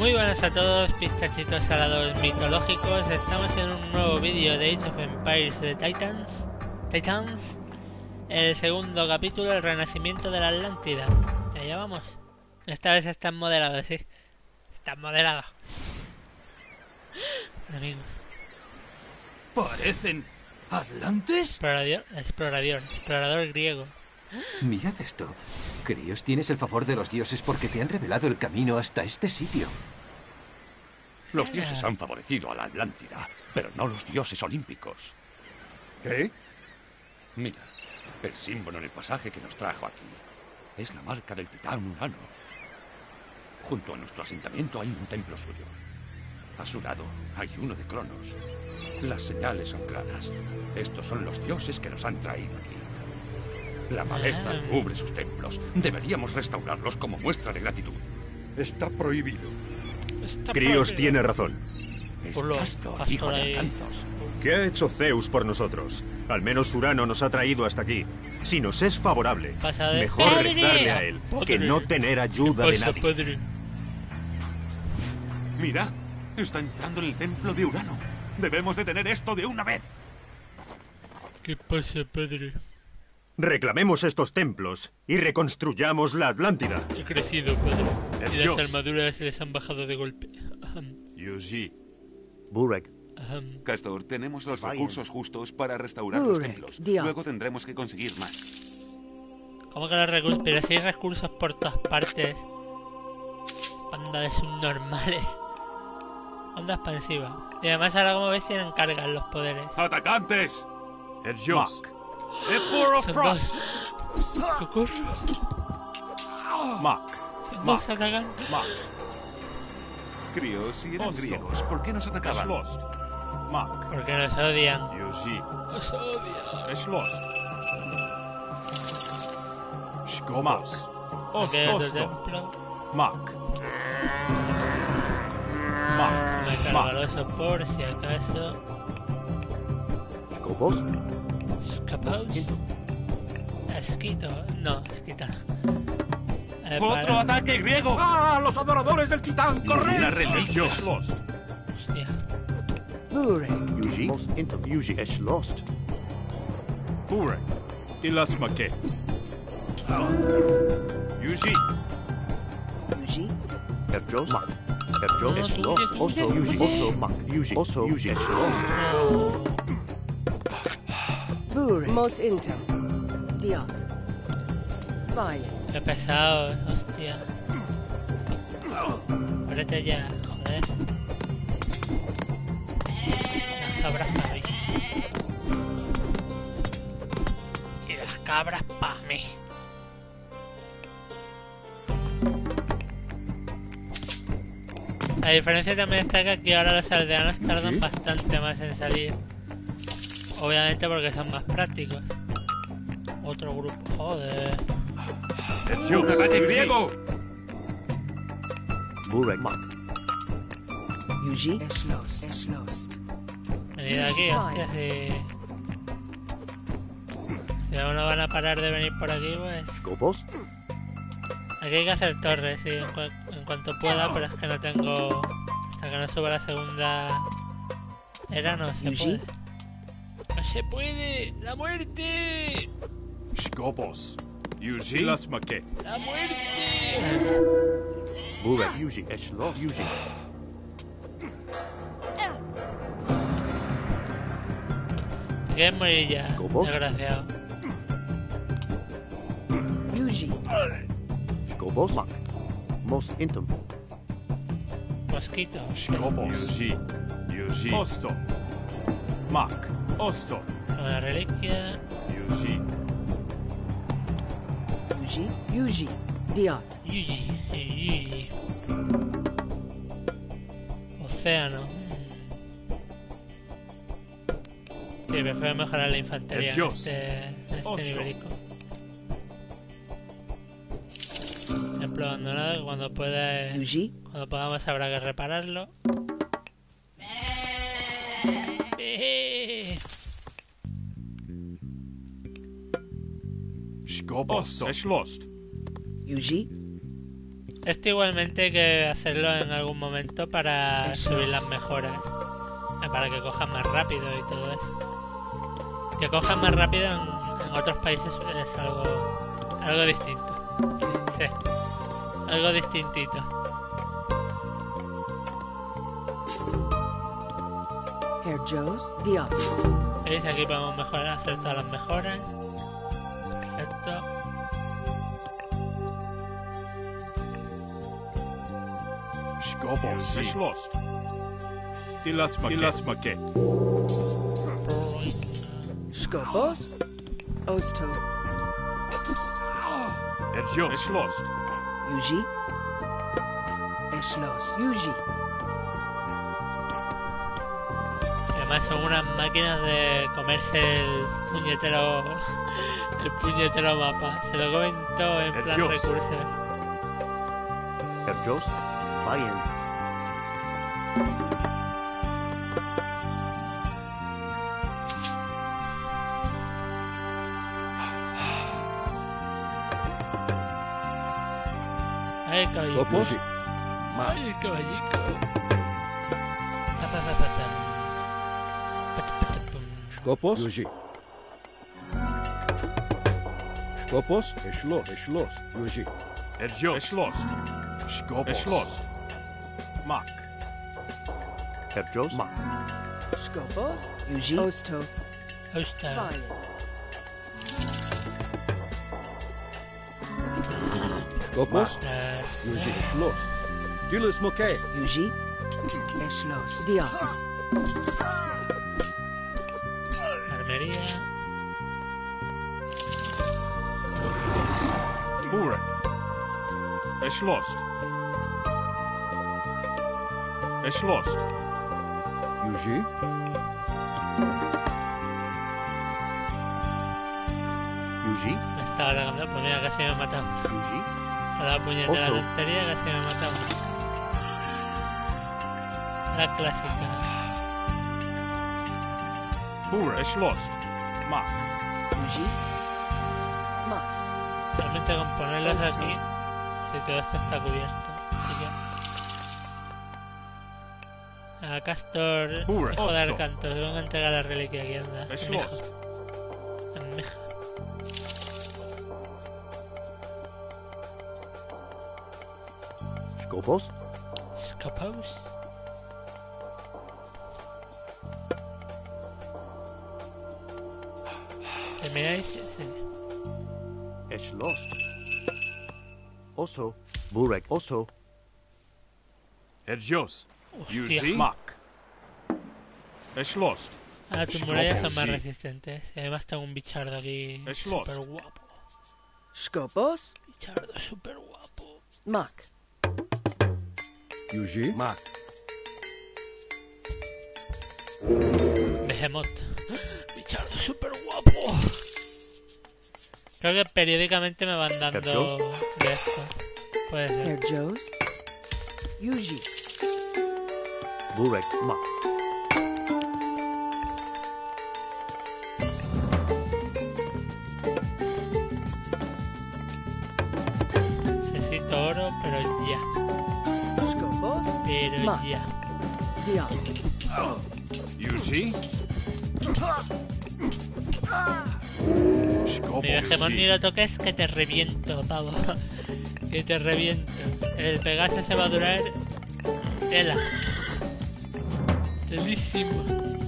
Muy buenas a todos, pistachitos salados mitológicos. Estamos en un nuevo vídeo de Age of Empires de Titans, el segundo capítulo, el renacimiento de la Atlántida. Y allá vamos. Esta vez están moderados, sí. Están moderados. Amigos. ¿Parecen atlantes? Explorador griego. Mirad esto. Críos, tienes el favor de los dioses porque te han revelado el camino hasta este sitio. Los dioses han favorecido a la Atlántida, pero no los dioses olímpicos. ¿Qué? Mira, el símbolo en el pasaje que nos trajo aquí es la marca del titán Urano. Junto a nuestro asentamiento hay un templo suyo. A su lado hay uno de Cronos. Las señales son claras. Estos son los dioses que nos han traído aquí. La maleza cubre sus templos. Deberíamos restaurarlos como muestra de gratitud. Está prohibido. Críos tiene razón. Es Por lo Castor, Castor hijo de ahí. Acantos. ¿Qué ha hecho Zeus por nosotros? Al menos Urano nos ha traído hasta aquí. Si nos es favorable, Pasa de mejor padre rezarle a a él padre. que no tener ayuda de nadie. Padre? Mira, está entrando en el templo de Urano. Debemos detener esto de una vez. ¿Qué pasa, padre? Reclamemos estos templos y reconstruyamos la Atlántida. He crecido, padre. El Y las dios. armaduras se les han bajado de golpe. Yuji. Burek, Castor, tenemos los Vayan. recursos justos para restaurar los Burek, templos. Dios. Luego tendremos que conseguir más. ¿Cómo que los recursos? Pero si hay recursos por todas partes. Banda de subnormales. Onda expansiva. Y además ahora, como ves, tienen cargas los poderes. ¡Atacantes! El dios. Son dos. ¡Socorro! Mac. Son dos atacan. Mac. Críos, si eran Hostia. griegos, ¿por qué nos atacaban? Lost. Mac. Porque nos odian. Yuji. Nos odian. Es lost. Shkomos. Aquí hay otro templo. Mac. Mac. Me cargo el oso por si acaso. Skopos, Escapaos. Esquito. No, esquita. ¡Otro ataque griego! ¡Ah, los adoradores del titán! ¡Corred! La religión es lost. Hostia. Burek, Yuji, Mos Intum, Yuji, Esh Lost, Burek. Ilas Make. Yuji. Yuji, Erjos, Mak, Erjos, Esh Lost, also Yuji, also Mak, Yuji, also Yuji, Esh Lost, Burek, Mos Inter, Diot, Vayan, Qué pesado, hostia. Muérete ya, joder. Las cabras para mí. Y las cabras para mí. La diferencia también está que aquí ahora los aldeanos tardan bastante más en salir. Obviamente porque son más prácticos. Otro grupo, joder. ¡Un ataque griego! Burek, Mak, Yuji, Esh Lost, Venid aquí, hostia, si aún no van a parar de venir por aquí, pues... Skopos, Aquí hay que hacer torres, sí, en cuanto pueda, pero es que no tengo... Hasta que no suba la segunda era, no se Yuji. puede. ¡No se puede! ¡La muerte! Shkopos. Yuji. Ilas Make. ¡La muerte! Burek, Yuji, Esh Lost, Yuji, Te quieres morir ya, ¿Cómo? desgraciado. Yuji, Skopos, Mak, Mos Intum, Mosquito. Shkopos. Yuji. Osto. Mac. Osto. Una reliquia. Yuji. Yuji, Diot, Yuji. Océano. Sí, prefiero mejorar la infantería en Dios. este Osto. nivelico. Templo abandonado, que Yuji, cuando podamos habrá que repararlo. Skopos. Es lost. Yuji, Esto igualmente hay que hacerlo en algún momento para subir las mejoras. Para que cojan más rápido y todo eso. Que cojan más rápido en otros países es algo distinto. Sí. Algo distintito. Herr Joe's Dion. ¿Veis? Aquí podemos mejorar, hacer todas las mejoras. Perfecto. Skobos is lost. Dilas Maquet. Skopos. Osto. Erjo is lost. Yuji. Eschloss. Yuji. Además son unas máquinas de comerse el puñetero mapa. Se lo comen todo en plan Dios. recursos. Erjos, Feiern. Ay, caballito. Skopos, Ay, caballito. Skopos, Yuji. Skopos, Eschloss, Yuji. Erjo is lost. Skobos is lost. Mak. Erjos, Mak. Skopos. Yuji. Osto. Hostia. Feiern. Skopos, Yuji, Eschloss. Dilas Maquet. Yuji. Eschloss. Dion. Armería. Burek. Is lost. Is lost. Yuji. Yuji, Me estaba cargando, pues mira, casi me he matado. Yuji. A la puñetera Oso. tontería casi me he matado. La clásica. Burek is lost. Mak. Yuji. Mak. Realmente con ponerlos aquí, si todo esto está cubierto. Así que... A Castor, Burek, hijo de Osto. Arcanto, te vengo a entregar la reliquia aquí, anda. Es mijo. lost. Mija. Skopos, Scopos. ¿Me miráis? Sí. Eschloss. Oso, Burek, Oso. Erjos. Hostia. Yuji. Mak. Is lost. Ahora tus murallas son más sí. resistentes. Y además tengo un bichardo aquí Es lost. super guapo. Skopos. Bichardo super guapo. Mak. Yuji, Mak. Behemoth. Bichardo super guapo. Creo que periódicamente me van dando ¿Herjos? de esto. Puede ser. Herr Joe's. Yuji. Burek, Mak. Necesito oro, pero ya. Skopos. Pero Ma. ya. Dion. Yuji. Mi Behemoth ni lo toques que te reviento, pavo. Que te reviento. El Pegaso se va a durar tela. Telísimo.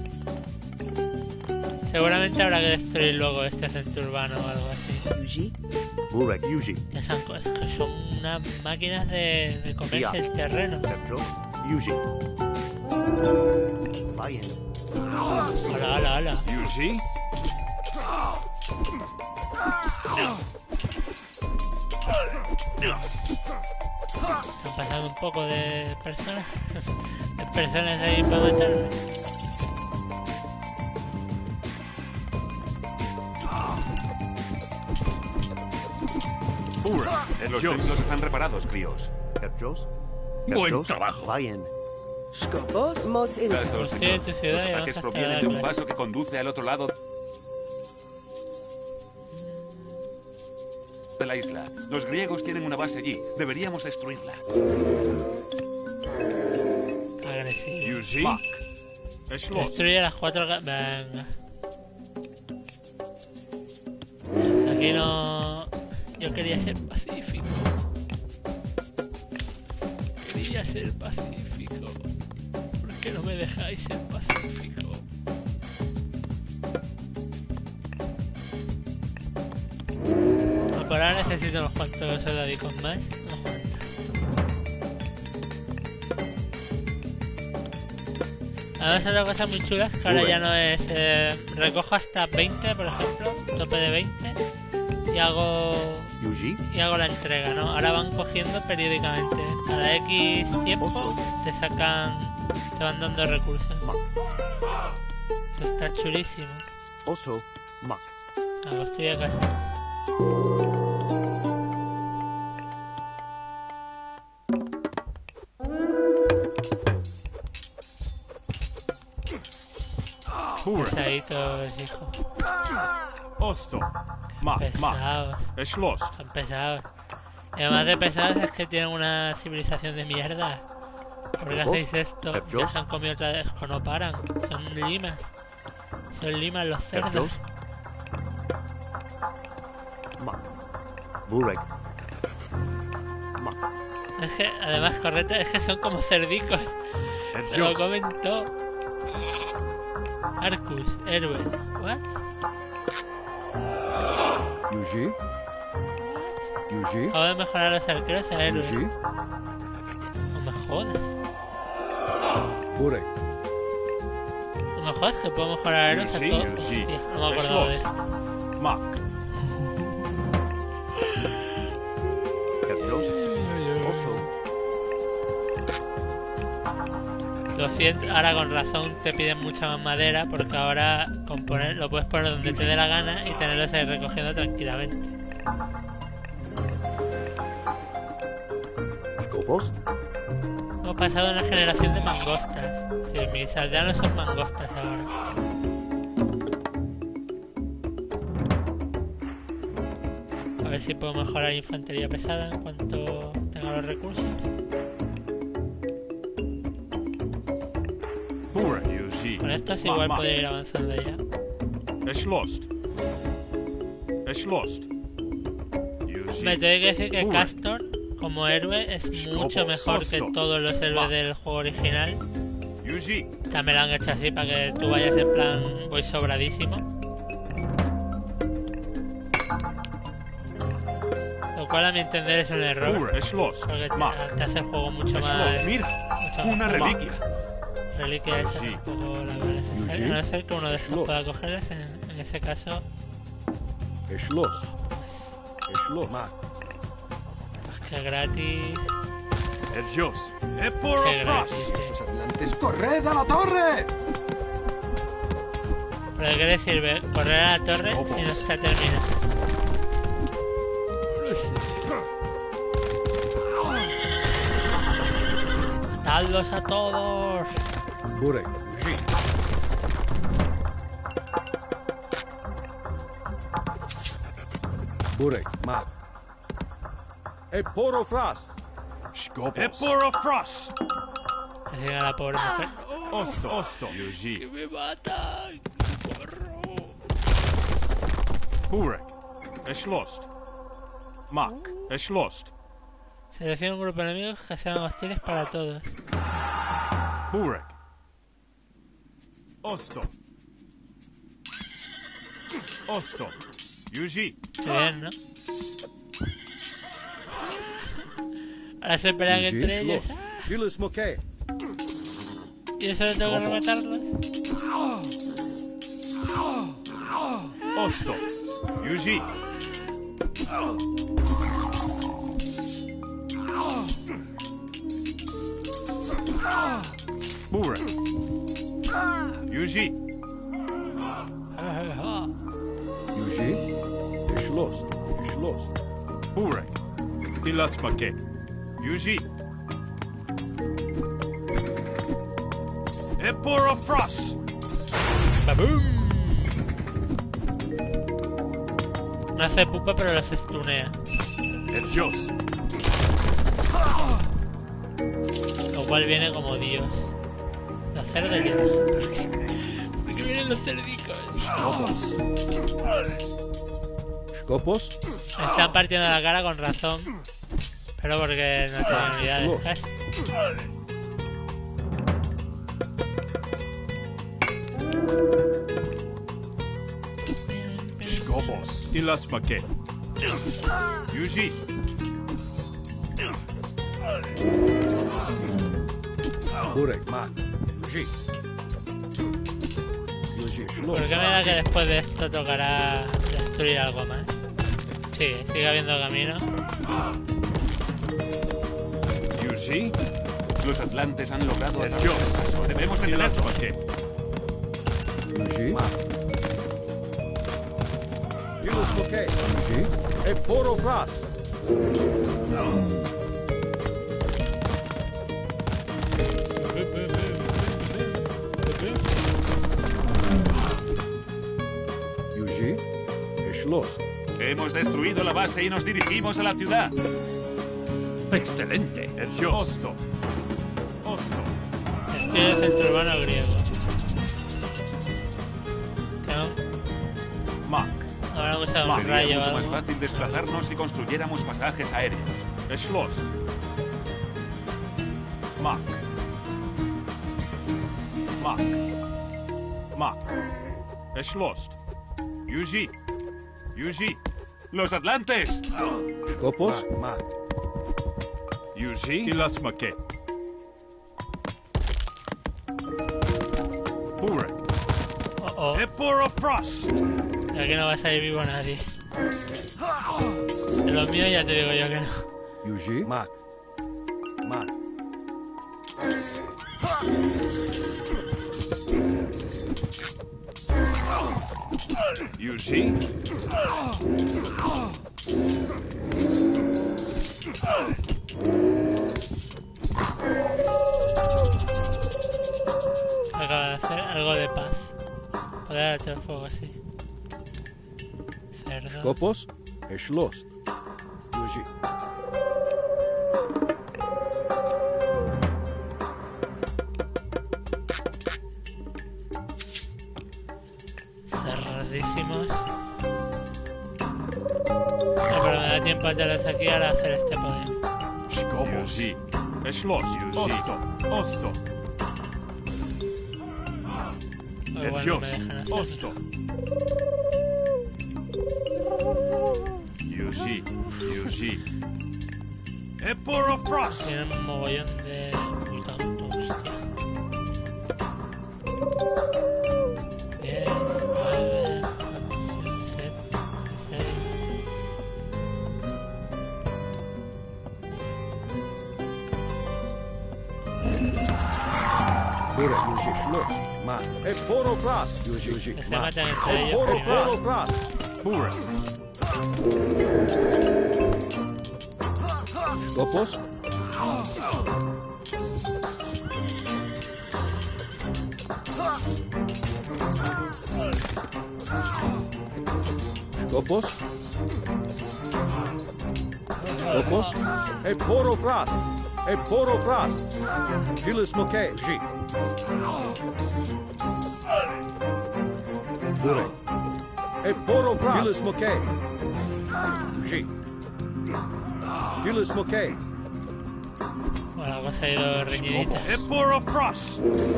Seguramente habrá que destruir luego este centro urbano o algo así. Yuji. Burek, Yuji. Que son cosas que son unas máquinas de comerse el terreno. Erjos, Yuji. Feiern. Hola, hola, hola. Yuji. Han pasado un poco de personas. De personas ahí para matarme. Burek. Los Erjos. templos están reparados, críos. Erjos. Buen Erjos, trabajo. Feiern. Skopos. Mos Ilta. Castor, Estoy en tu señor. ciudad Los y vamos ataques hasta provienen la de un clase. paso que conduce al otro lado. de la isla. Los griegos tienen una base allí. Deberíamos destruirla. Agresivo. Mark. Schloss. Destruye las 4... Venga. Aquí no... Yo quería ser pacífico. Quería ser pacífico. ¿Por qué no me dejáis ser pacífico? Por ahora necesito unos cuantos soldadicos más. Unos cuantos. Además otra cosa muy chula es que ahora ya no es... recojo hasta 20, por ejemplo. Tope de 20. Y hago la entrega, ¿no? Ahora van cogiendo periódicamente. Cada X tiempo te sacan... te van dando recursos. Esto está chulísimo. La construye casi. Pesaditos, hijo. Pesados. Son pesados. Y además de pesados es que tienen una civilización de mierda. ¿Por qué hacéis esto? Ya se han comido otra vez, no paran. Son limas. Son limas los cerdos. Es que, además, correcto, es que son como cerdicos. Se lo comen todo. Arcus, héroe. ¿What? Acabo de mejorar los arqueros a héroe. No me jodas. No me jodas que puedo mejorar a héroes a todos. Hostia, no me acordaba de eso. Ahora con razón te piden mucha más madera porque ahora lo puedes poner donde te dé la gana y tenerlos ahí recogiendo tranquilamente. Hemos pasado a una generación de mangostas. Sí, mis aldeanos son mangostas ahora. A ver si puedo mejorar infantería pesada en cuanto tenga los recursos. Con estos igual podría ir avanzando ya. Me tengo que decir que Castor como héroe es mucho mejor que todos los héroes del juego original. También lo han hecho así para que tú vayas en plan voy sobradísimo. Lo cual a mi entender es un error. Porque te hace el juego mucho más... Mira, una reliquia. Reliquia esa tampoco la veo necesaria. A no ser que uno de estos pueda cogerlas, en ese caso... Es que gratis... Que gratis, ¡Esos atlantes! ¡Corred a la torre! ¿Pero de qué le sirve correr a la torre si no se termina? ¡Matadlos a todos! Que siga la pobre mujer. ¡Que me matan! Selecciona un grupo de enemigos que sean hostiles para todos. Bien, ¿no? Ahora se pelean entre ellos. Y eso le tengo que rematarlos. ¡Babum! No hace pupa pero los estunea. Dios. Lo cual viene como Dios. Los cerdos ya. ¿Por qué vienen los cerdicos? Skopos. Me están partiendo la cara con razón. Pero porque no tenía unidades. Skopos. Ilas Make. Yuji. Burek, Mak. Yuji. Yuji, ¿Por qué me da que después de esto tocará destruir algo más? Sí, sigue habiendo camino. ¿Yuji? Los atlantes han logrado Dios. Debemos detenerlos. Yuji. Yulus Moke. Yuji. E Poro Fras. Yuji. Schloss. Hemos destruido la base y nos dirigimos a la ciudad. ¡Excelente! Osto. Osto. Estoy en el centro urbano griego. Que no, Mak. ahora usado un Sería rayo o mucho más algo. fácil desplazarnos si construyéramos pasajes aéreos. Schloss. Mak. Mak. Mak. Schloss. Yuji. Yuji. ¡Los atlantes! Skopos. Mak. Yuji. Ilas Make. Burek. Oh, Eporo Frost. de aquí no va a salir vivo nadie. De los míos ya te digo yo que no. Yuji. Mak. Mak. Yuji. Acaba de hacer algo de paz. Poder hacer fuego así. Cerdo. Skopos. Schloss. Yuji. Cerdísimos. No, pero me da tiempo a echarles aquí ahora a hacer este poder. Skopos. Yuji. Schloss. Osto. Osto. O igual no Dios. me dejan hacer. Osto. Yuji. Yuji. Eporo Frost. Tienen un mogollón de puta hostia. 10, 9, 7, 6. Burek. Yuji. Schloss. Mak. E Poro Fras. Yuji. Yuji. Que se Mak. matan entre E ellos Poro primero. Fras. Burek. Skopos. Skopos. Skopos. E Poro Fras. E Poro Fras. Yulus Moke. Yuji. Burek. E Poro Fras. Yulus Moke. Yuji. Yulus Moke. Bueno, la cosa ha ido reñidita. Eporo Frost.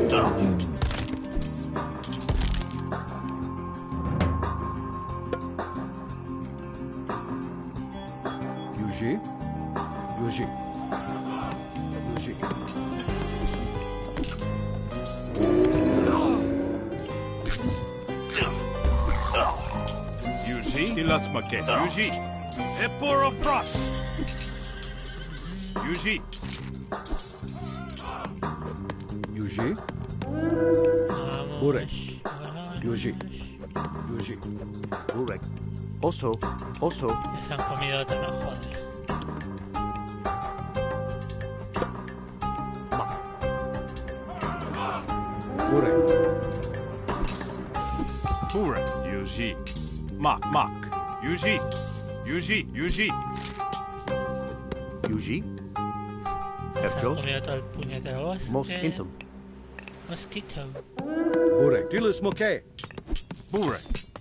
Yuji. Yuji. Yuji. Yuji. Ilas Make. Yuji. Eporo Frost. Yuji. Yuji. Vamos. Burek. Vamos. Yuji. Yuji. Burek. Oso. Oso. Ya se han comido otro, no joder. Burek. Burek. Yuji. Mak. Mak. Yuji. Yuji. Yuji. Yuji. Se ha Erjos. comido todo el puñetero bosque. Mos Intum. Mosquito. Burek. Dilis Moke. Burek.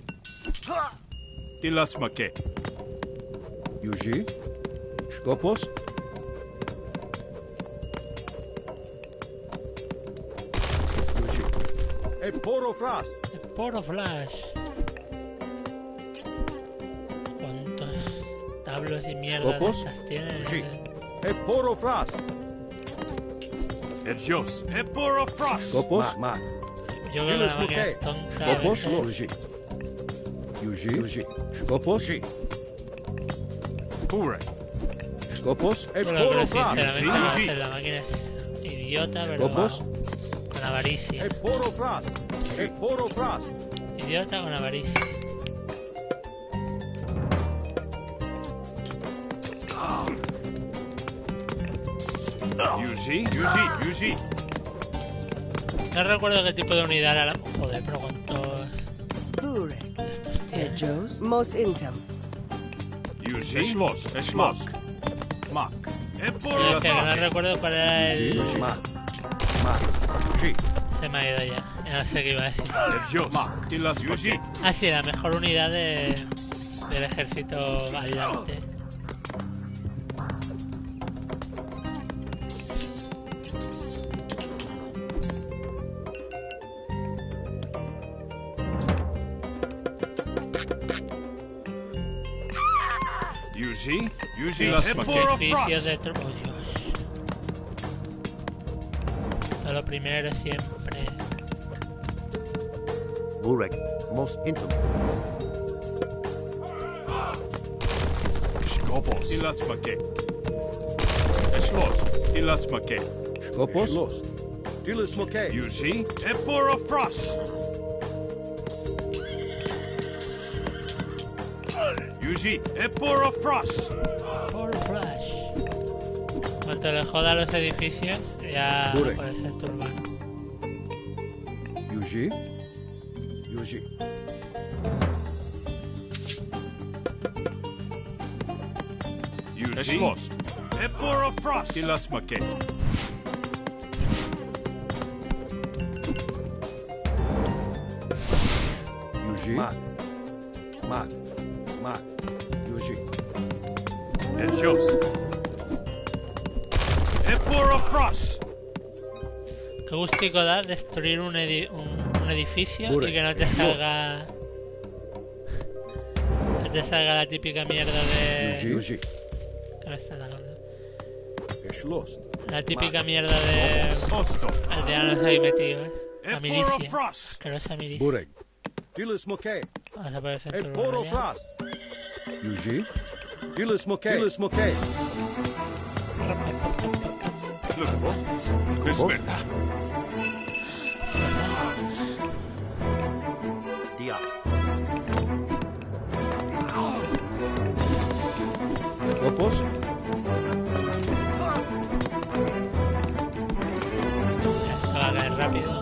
Tilas Make. Yuji. Skopos. Yuji. Eporofras. Poro Flash. ¿Cuántos tablos y mierda de ¿Copos? estas tienen? Sí. Eporofras. Erjos. Eporofrost. Skopos. Ma. Yo creo que la Dilis máquina Moke. es tonta. a Skopos. veces. Yuji. Yuji. Skopos. Burek. Skopos. Yo creo que Eporofras. sinceramente Sí, no sí. sé, la máquina es idiota, pero Skopos. con avaricia. Eporofras. Eporofras. Idiota con avaricia. Yuji. Yuji. No recuerdo qué tipo de unidad era la... Joder, pero cuántos... Burek. estos tiene. Erjos. Mos Intum. Yuji. Schloss. Schloss. Mak. Yo decía que no recuerdo cuál era el... Ma. Yuji. Se me ha ido ya. Ya no sé qué iba a decir. Erjos. Mak. Tilas Yuji. Ah, sí, la mejor unidad del ejército aliante. Yuji. Yuji. Los Tilas Make. sacrificios de oh, Dios. Todo lo primero siempre. Burek. Mos Intum. Skopos. Tilas Make. Schloss. Tilas Make. Skopos. Dilis Moke. Yuji. Eporofrost. Yuji. Eporofrost. Por Flash. Cuanto le joda a los edificios, ya Burek. puede ser tu urbano. Yuji. Yuji. Yuji. Schloss. Eporofrost. Tilas Make. Yuji. Ma. Yuji. Erjos. Eporofrost. Qué gustico da destruir un edificio Burek. y que no te salga... Que te salga la típica mierda de... Yuji. ¿Qué me está atacando? Schloss. La típica mierda de... Osto. aldeanos ahí metidos. La milicia. Eporofrost. Asquerosa milicia. Burek. Dilis Moke. Vamos a aparecer en tu urbano ya. Eporofras. Yuji. Dilis Moke. Dilis Moke. Los bosques. Es verdad. Dia. Skopos. Esto va a caer rápido.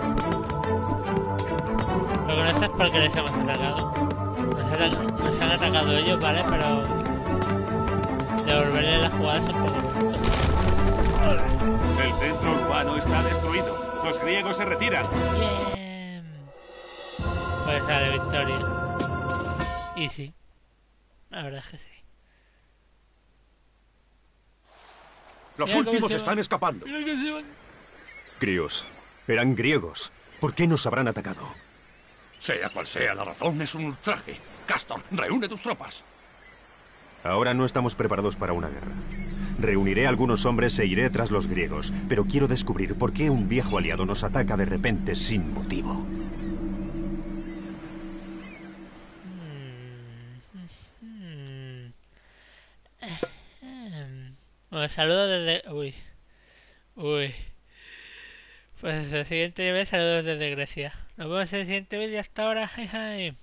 Lo que no sé es por qué les hemos atacado. Nos han atacado ellos, ¿vale? Pero... devolverle la jugada es un poco lento. El centro urbano está destruido. Los griegos se retiran. Bien. Pues sale victoria. Y sí. La verdad es que sí. Los Mira cómo últimos se están van. escapando. Mira que se van. Críos. Eran griegos. ¿Por qué nos habrán atacado? Sea cual sea la razón, es un ultraje. Castor, reúne tus tropas. Ahora no estamos preparados para una guerra. Reuniré a algunos hombres e iré tras los griegos, pero quiero descubrir por qué un viejo aliado nos ataca de repente sin motivo. Bueno, saludos desde... Uy. Pues el siguiente nivel, saludos desde Grecia. Nos vemos en el siguiente vídeo. Hasta ahora. Hi, hi.